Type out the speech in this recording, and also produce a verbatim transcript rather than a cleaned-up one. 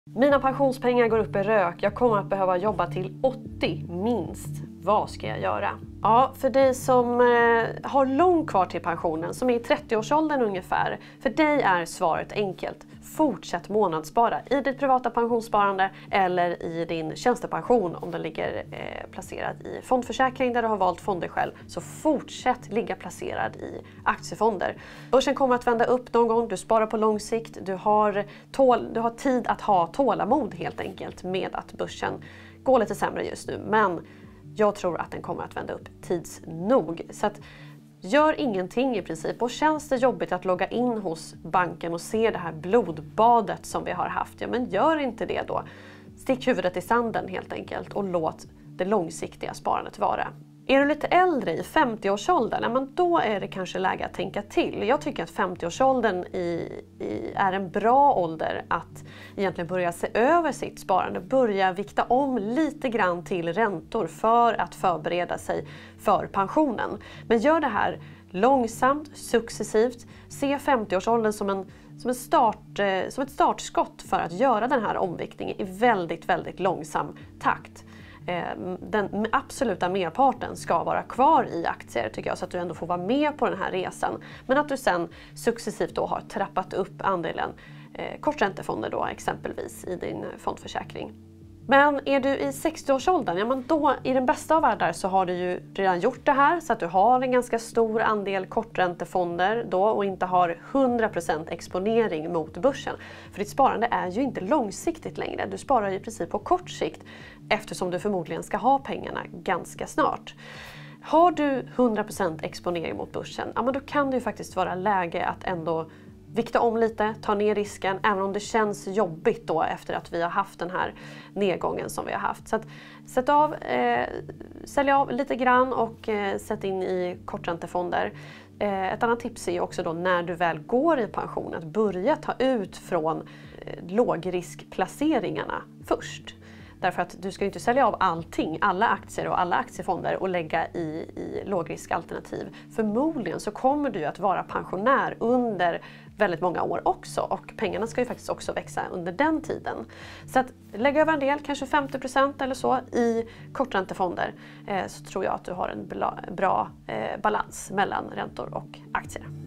Mina pensionspengar går upp i rök. Jag kommer att behöva jobba till åttio minst. Vad ska jag göra? Ja, för dig som eh, har långt kvar till pensionen, som är i trettioårsåldern ungefär, för dig är svaret enkelt. Fortsätt månadsspara i ditt privata pensionssparande eller i din tjänstepension om den ligger eh, placerad i fondförsäkring där du har valt fonder själv. Så fortsätt ligga placerad i aktiefonder. Börsen kommer att vända upp någon gång, du sparar på lång sikt, du har, tål, du har tid att ha tålamod helt enkelt med att börsen går lite sämre just nu. Men jag tror att den kommer att vända upp tids nog. Så att gör ingenting i princip, och känns det jobbigt att logga in hos banken och se det här blodbadet som vi har haft, ja men gör inte det då. Stick huvudet i sanden helt enkelt och låt det långsiktiga sparandet vara. Är du lite äldre i femtioårsåldern, ja, men då är det kanske läge att tänka till. Jag tycker att femtioårsåldern i, i, är en bra ålder att egentligen börja se över sitt sparande. Börja vikta om lite grann till räntor för att förbereda sig för pensionen. Men gör det här långsamt, successivt. Se femtioårsåldern som en Som, en start, som ett startskott för att göra den här omviktningen i väldigt, väldigt långsam takt. Den absoluta merparten ska vara kvar i aktier tycker jag, så att du ändå får vara med på den här resan. Men att du sen successivt då har trappat upp andelen eh, korträntefonder då exempelvis i din fondförsäkring. Men är du i sextioårsåldern, ja men då i den bästa av världar så har du ju redan gjort det här, så att du har en ganska stor andel korträntefonder då och inte har hundra procent exponering mot börsen. För ditt sparande är ju inte långsiktigt längre, du sparar ju i princip på kort sikt eftersom du förmodligen ska ha pengarna ganska snart. Har du hundra procent exponering mot börsen, ja men då kan det ju faktiskt vara läge att ändå vikta om lite, ta ner risken, även om det känns jobbigt då efter att vi har haft den här nedgången som vi har haft. Så att sätt av, eh, sälj av lite grann och eh, sätt in i korträntefonder. Eh, ett annat tips är också då när du väl går i pension att börja ta ut från eh, lågriskplaceringarna först. Därför att du ska ju inte sälja av allting, alla aktier och alla aktiefonder och lägga i, i lågriskalternativ. Förmodligen så kommer du att vara pensionär under väldigt många år också, och pengarna ska ju faktiskt också växa under den tiden. Så att lägga över en del, kanske femtio procent eller så, i korträntefonder, eh, så tror jag att du har en bra, bra eh, balans mellan räntor och aktier.